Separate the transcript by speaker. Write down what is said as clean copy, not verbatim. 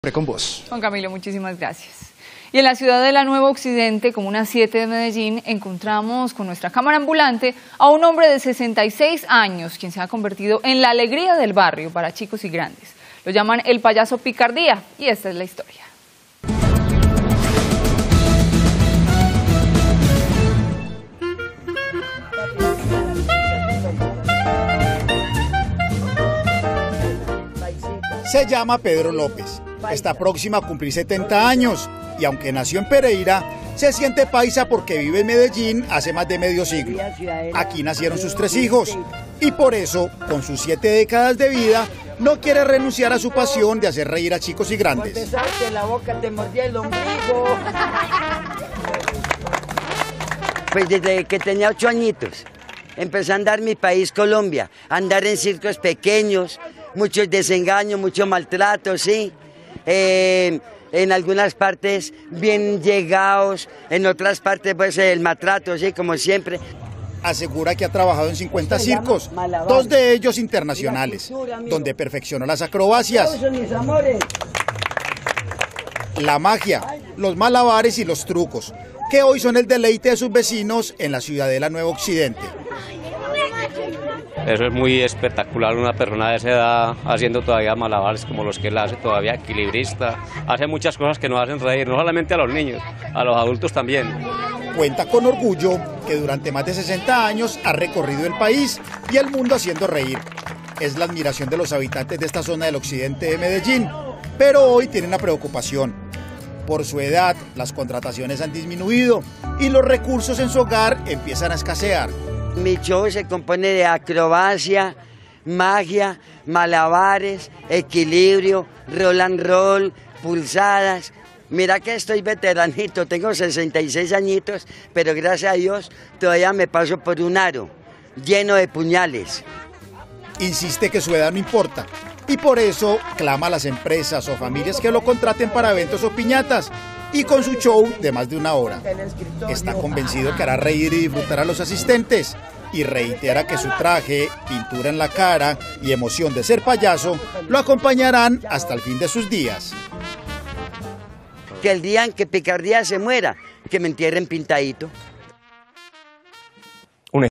Speaker 1: Con vos.
Speaker 2: Juan Camilo, muchísimas gracias. Y en la ciudad de la Nueva Occidente, Comuna 7 de Medellín, encontramos con nuestra cámara ambulante a un hombre de 66 años, quien se ha convertido en la alegría del barrio para chicos y grandes. Lo llaman el payaso Picardía, y esta es la historia.
Speaker 3: Se llama Pedro López. Está próxima a cumplir 70 años y aunque nació en Pereira, se siente paisa porque vive en Medellín hace más de medio siglo. Aquí nacieron sus 3 hijos y por eso, con sus 7 décadas de vida, no quiere renunciar a su pasión de hacer reír a chicos y grandes.
Speaker 4: Pues desde que tenía 8 añitos, empecé a andar mi país, Colombia, a andar en circos pequeños, muchos desengaños, mucho maltrato, sí. En algunas partes bien llegados, en otras partes pues el maltrato, sí, como siempre.
Speaker 3: Asegura que ha trabajado en 50 circos, 2 de ellos internacionales, donde perfeccionó las acrobacias, la magia, los malabares y los trucos, que hoy son el deleite de sus vecinos en la ciudadela Nuevo Occidente.
Speaker 5: Eso es muy espectacular, una persona de esa edad haciendo todavía malabares como los que él hace todavía, equilibrista, hace muchas cosas que nos hacen reír, no solamente a los niños, a los adultos también.
Speaker 3: Cuenta con orgullo que durante más de 60 años ha recorrido el país y el mundo haciendo reír. Es la admiración de los habitantes de esta zona del occidente de Medellín, pero hoy tiene una preocupación. Por su edad, las contrataciones han disminuido y los recursos en su hogar empiezan a escasear.
Speaker 4: Mi show se compone de acrobacia, magia, malabares, equilibrio, roll and roll, pulsadas. Mira que estoy veteranito, tengo 66 añitos, pero gracias a Dios todavía me paso por un aro lleno de puñales.
Speaker 3: Insiste que su edad no importa y por eso clama a las empresas o familias que lo contraten para eventos o piñatas. Y con su show de más de 1 hora. Está convencido que hará reír y disfrutar a los asistentes y reitera que su traje, pintura en la cara y emoción de ser payaso lo acompañarán hasta el fin de sus días.
Speaker 4: Que el día en que Picardía se muera, que me entierren pintadito.